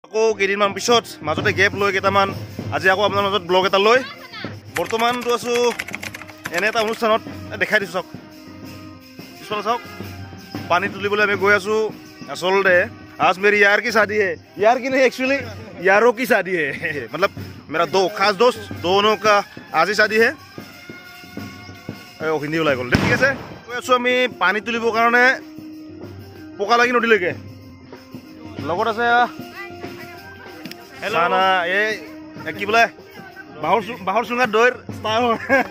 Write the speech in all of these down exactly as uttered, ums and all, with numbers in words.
আকৌ কেইদিনমান পিছত মাজতে গেপ লৈ কেইটামান আজি আকৌ আপোনাৰ মাজত ব্লগ এটা লৈ বৰ্তমানতো আছোঁ এনে এটা অনুষ্ঠানত দেখাই দিছোঁ চাওক পিছফালে চাওক পানী তুলিবলৈ আমি গৈ আছোঁ আচলতে आज मेरी यार की शादी है यार की नहीं एक्चुअली यारों की शादी है मतलब मेरा दो खास दोस्त दोनों का आज ही शादी है हिंदी ওলাই গ'ল ঠিক আছে গৈ আছোঁ আমি পানী তুলিবৰ কাৰণে পোকালাগি নদীলৈকে লগত আছে চানা এই কি বোলে বাঁহৰ বাঁহৰ চুঙাত দৈৰ ষ্টাৰ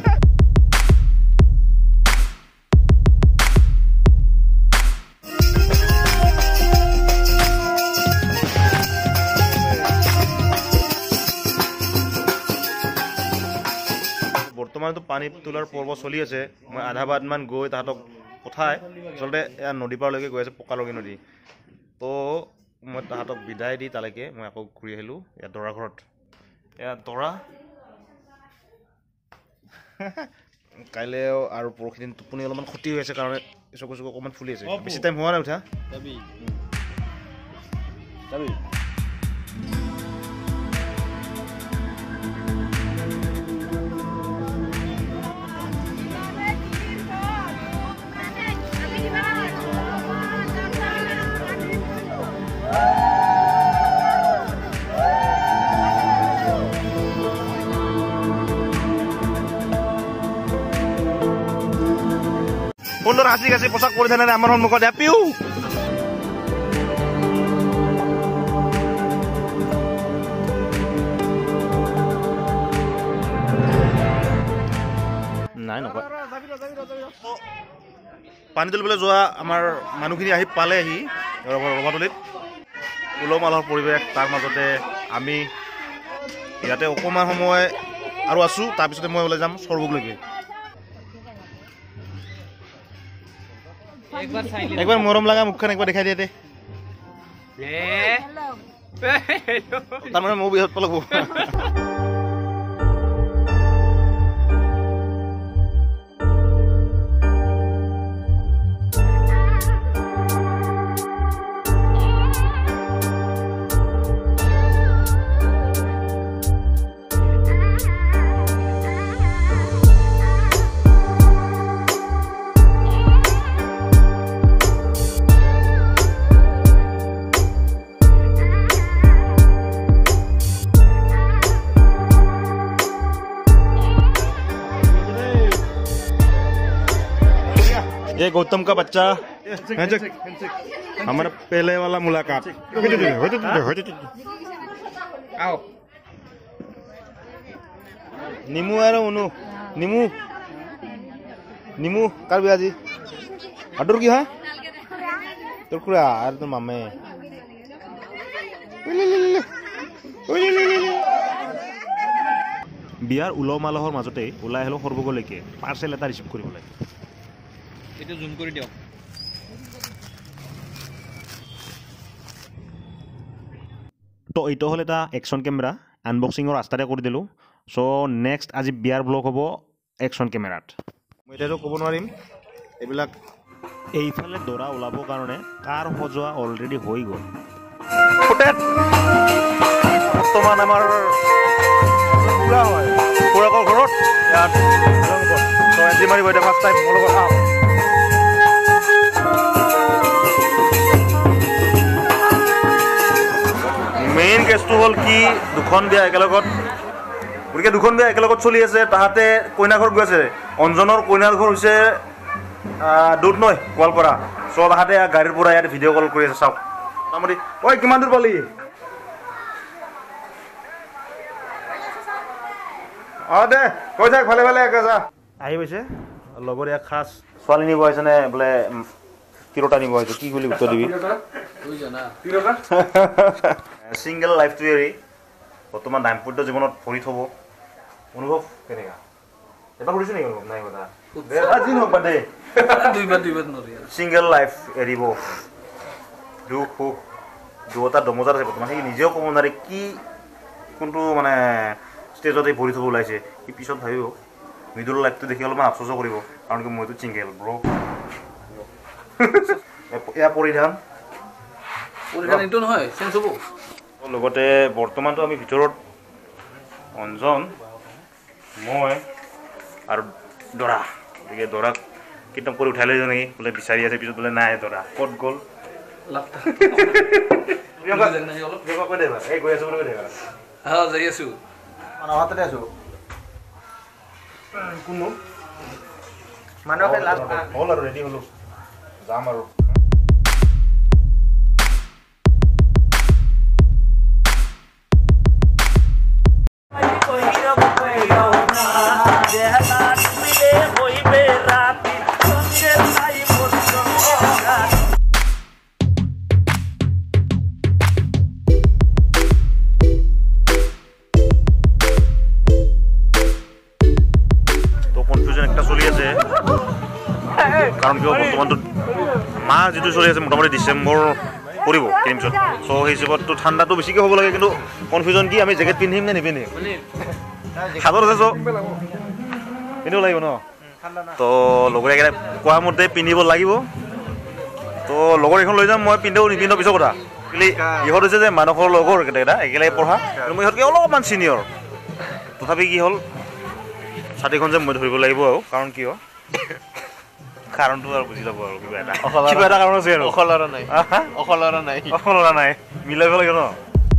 বৰ্তমানতো পানী তোলাৰ পৰ্ব চলি আছে মই আধা বাটমান গৈ তাহাঁতক পঠাই আচলতে এয়া নদী পাৰলৈকে গৈ আছে পোকালগি নদী তো মই তাহাঁতক বিদায় দি তালৈকে মই আকৌ ঘূৰি আহিলোঁ এয়া দৰা ঘৰত এয়া দৰা কাইলৈ আৰু পৰহি দিন টোপনি অলপমান ক্ষতি হৈ আছে কাৰণে চকু চকু অকণমান ফুলি আছে বেছি টাইম হোৱা নাই উঠা যাবি যাবি সুন্দৰ হাঁচি কাচি পোচাক পৰিধানে আমাৰ সন্মুখত হেপিও নাই নকয় পানী তুলিবলৈ যোৱা আমাৰ মানুহখিনি আহি পালেহি ৰভাতলিত উলহ মালহৰ পৰিৱেশ তাৰ মাজতে আমি ইয়াতে অকণমান সময় আৰু আছোঁ তাৰপিছতে মই ওলাই যাম সৰভোগলৈকে একবার মরম লাগা মুখখান একবার দেখাই দিয়ে দে তার মানে মৌ বিহত পালাবো ये गौतम का बच्चा हमारा पहले वाला मुलाकात आओ निमू यार उनु निमू निमू कर भी आजी अडुर की है তোর খুড়া আর তোর মামে বিয়াৰ উলহ মালহৰ মাজতে ওলাই আহিলো সৰভোগলৈকে পাৰ্চেল এটা ৰিচিভ কৰিবলৈ এটা জুম কৰি দিও তো এইটো হল এটা একশন ক্যামেৰা আনবক্সিংৰ ৰাস্তাতে কৰি দিলো সো নেক্সট আজি বিয়াৰ ব্লগ হ'ব একশন ক্যামেৰাত মই এটাতো ক'ব নোৱাৰিম এইবিলাক এইফালে দৰা ওলাবৰ কাৰণে কাৰ সজোৱা অলৰেডি হৈ গ'ল বৰ্তমান আমাৰ পুৰা হয় পুৰাকৰ ঘৰত ইয়াত তো এণ্ট্ৰি মাৰিব এতিয়া ফাৰ্ষ্ট টাইম মোৰ লগত আহ মেইন কেছটো হ'ল কি দুখন বিয়া একেলগত গতিকে দুখন বিয়া একেলগত চলি আছে তাহাঁতে কইনা ঘৰত গৈ আছে অঞ্জনৰ কইনাৰ ঘৰ হৈছে দূৰ নহয় গোৱালপাৰা চ' তাহাঁতে গাড়ীৰ পৰা ইয়াত ভিডিঅ' কল কৰি আছে চাওক তাৰমানে ঐ কিমান দূৰ পালি অঁ দে কৈ থাক ভালে ভালে একে যা আহি গৈছে লগৰ এক খাচ ছোৱালী নিব আহিছেনে বোলে তিৰোতা নিব আহিছে কি বুলি উত্তৰ দিবি সিংগল লাইফটো এৰি বৰ্তমান দাম্পত্য জীৱনত ভৰি থ'ব অনুভৱ কেনেকুৱা এবাৰ কৰিছে নেকি অনুভৱ নাই কথা আজি নহওক বাদে সিংগল লাইফ এৰিব দুখ সুখ দুটা দমজাৰ আছে বৰ্তমান সি নিজেও ক'ব নোৱাৰে কি কোনটো মানে ষ্টেজতে ভৰি থ'ব ওলাইছে সি পিছত ভাবিব মিডল লাইফটো দেখি অলপমান আফচোচো কৰিব কাৰণ কি মইতো চিংগল ব্ৰ এয়া পৰিধান পৰিধান এইটো নহয় চেঞ্জ হ'ব লগতে বৰ্তমানটো আমি ভিতৰত অঞ্জন মই আৰু দৰা গতিকে দৰাক কিতাপ কৰি উঠাই লৈ যাওঁ নেকি বোলে বিচাৰি আছে পিছত বোলে নাই দৰা ক'ত গ'ল গৈ আছো বুলি যাই আছো কোনো হ'ল আৰু ৰেডি হ'লো যাম আৰু কাৰণ কিয় বৰ্তমানটো মাহ যিটো চলি আছে মোটামুটি ডিচেম্বৰ পৰিব তিন পিছত চ' সেই হিচাপততো ঠাণ্ডাটো বেছিকৈ হ'ব লাগে কিন্তু কনফিউজন কি আমি জেকেট পিন্ধিম নে নিপিন্ধিম হাতত আছে চ' পিন্ধিব লাগিব ন তো লগৰীয়াকেইটাই কোৱা মতে পিন্ধিব লাগিব তো লগৰ এখন লৈ যাম মই পিন্ধিও নিপিন্ধো পিছৰ কথা কিন্তু ইহঁত হৈছে যে মানুহৰ লগৰ কেইটা একেলগে পঢ়া কিন্তু মই ইহঁতকৈ অলপমান চিনিয়ৰ তথাপি কি হ'ল ছাতিখন যে মই ধৰিব লাগিব আৰু কাৰণ কিয় কাৰণটো আৰু বুজি যাব আৰু কিবা এটা কিবা এটা কাৰণ আছে আৰু অখলৰা নাই অখলৰা নাই অখলৰা নাই মিলাব লাগে ন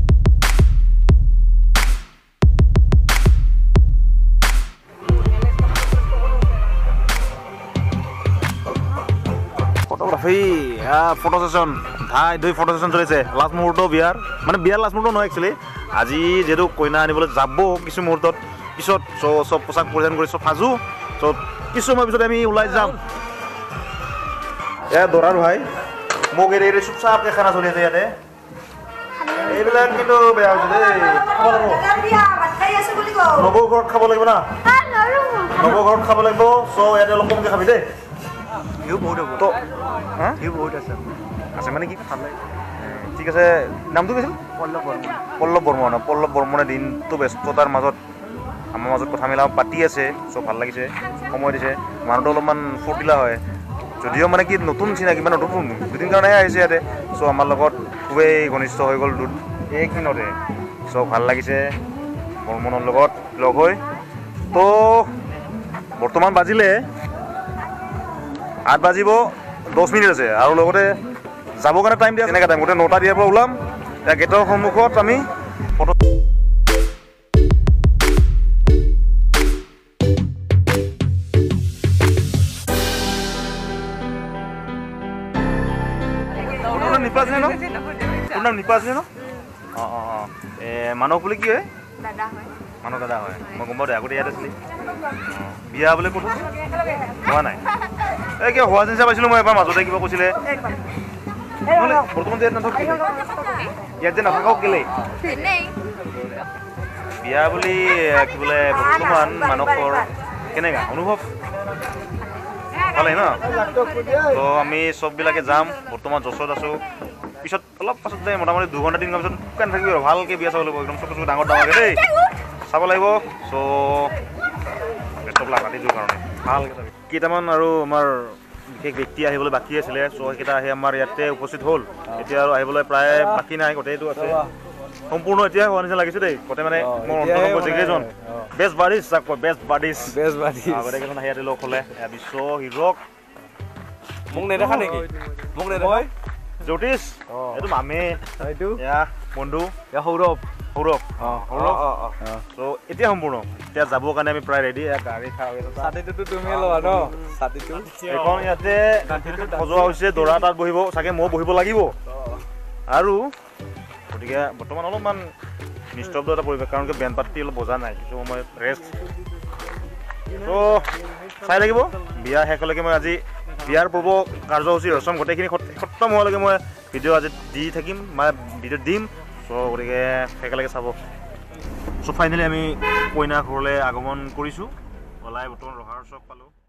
ফটোগ্ৰাফি ফটো ছেশ্যন ধাই দুই ফটো ছেশ্যন চলিছে লাষ্ট মুহূৰ্ত বিয়াৰ মানে বিয়াৰ লাষ্ট মুহূৰ্ত নহয় একচুৱেলি আজি যিহেতু কইনা আনিবলৈ যাব কিছু মুহূৰ্তত পিছত চ' চব পোচাক পৰিধান কৰি চব সাজু চ' কিছু সময় পিছত আমি ওলাই যাম এয়া দৰাৰ ভাই মোক এৰি এৰি চুপচাপকৈ খানা চলি আছে ইয়াতে এইবিলাক কিন্তু বেয়া হৈছে দেই নবৌ ঘৰত খাব লাগিব না নবৌ ঘৰত খাব লাগিব চ' ইয়াতে অলপ কমকৈ খাবি দেই আছে মানে কি ভাল লাগে ঠিক আছে নামটো কৈছিল পল্লৱ বৰ্মন পল্লৱ বৰ্মন পল্লৱ বৰ্মনে দিনটো ব্যস্ততাৰ মাজত আমাৰ মাজত কথা মিলা পাতি আছে চ' ভাল লাগিছে সময় দিছে মানুহটো অলপমান ফূৰ্তিলা হয় যদিও মানে কি নতুন চিনাকি মানে নতুন দুদিন কাৰণেহে আহিছে ইয়াতে চ' আমাৰ লগত খুবেই ঘনিষ্ঠ হৈ গ'ল এইকেইদিনতে চ' ভাল লাগিছে বৰ্মনৰ লগত লগ হৈ তো বৰ্তমান বাজিলে আঠ বাজিব দহ মিনিট আছে আৰু লগতে যাবৰ কাৰণে টাইম দিয়া তেনেকৈ টাইম গোটেই নটা দিয়াৰ পৰা ওলাম এতিয়া গেটৰ সন্মুখত আমি ফটো নিপা আছে ন তোৰ নাম নিপা আছে ন অঁ অঁ অঁ এই মানস বুলি কি হয় মানস দাদা হয় মই গম পাওঁ দে আগতে ইয়াত আছিলি বিয়া বোলে ক'তো হোৱা নাই এই কিবা হোৱা যেন পাইছিলোঁ মই এবাৰ মাজতে কিবা কৈছিলে বৰ্তমান ইয়াত নাথাক ইয়াত যে নাথাকক কেলেই বিয়া বুলি কি বোলে বৰ্তমান মানসৰ কেনেকুৱা অনুভৱ ভালেই ন তো আমি চববিলাকে যাম বৰ্তমান জছত আছোঁ পিছত অলপ পাছত যায় মোটামুটি দুঘণ্টা তিনি ঘণ্টা পিছত শুকান থাকিব আৰু ভালকৈ বিয়া চাব লাগিব একদম চকু চকু ডাঙৰ ডাঙৰকৈ দেই চাব লাগিব চ' বেষ্টবিলাক ৰাতিটোৰ কাৰণে ভালকৈ চাবি কেইটামান আৰু আমাৰ বিশেষ ব্যক্তি আহিবলৈ বাকী আছিলে চ' সেইকেইটা আহি আমাৰ ইয়াতে উপস্থিত হ'ল এতিয়া আৰু আহিবলৈ প্ৰায় বাকী নাই গোটেইটো আছে সম্পূৰ্ণ এতিয়া হোৱা নিচিনা লাগিছে দেই গোটেই মানে মোৰ অন্তৰ্গত যিকেইজন বেষ্ট বাডিজ যাক কয় বেষ্ট বাডিজ বেষ্ট বাডিজ গোটেইকেইজন আহি ইয়াতে লগ হ'লে বিশ্ব হিৰক মোক নেদেখা নেকি মোক নেদেখা জ্যোতিষ এইটো মামে এইটো এয়া বন্ধু এয়া সৌৰভ সৌৰভ অঁ সৌৰভ অঁ অঁ চ' এতিয়া সম্পূৰ্ণ এতিয়া যাবৰ কাৰণে আমি প্ৰায় ৰেডি গাড়ী খাই ছাতিটোতো তুমি লোৱা ন ছাতিটো এখন ইয়াতে সজোৱা হৈছে দৰা তাত বহিব চাগে ময়ো বহিব লাগিব আৰু গতিকে বৰ্তমান অলপমান নিস্তব্ধ এটা পৰিৱেশ কাৰণ কি বেণ্ড পাৰ্টি অলপ বজা নাই কিছু সময় ৰেষ্ট ত' চাই লাগিব বিয়া শেষলৈকে মই আজি বিয়াৰ পূৰ্ব কাৰ্যসূচী ৰচম গোটেইখিনি খতম হোৱালৈকে মই ভিডিঅ' আজি দি থাকিম মানে ভিডিঅ' দিম চ' গতিকে শেষলৈকে চাব চ' ফাইনেলি আমি কইনা ঘৰলৈ আগমন কৰিছোঁ ওলাই বৰ্তমান ৰহাৰ চক পালোঁ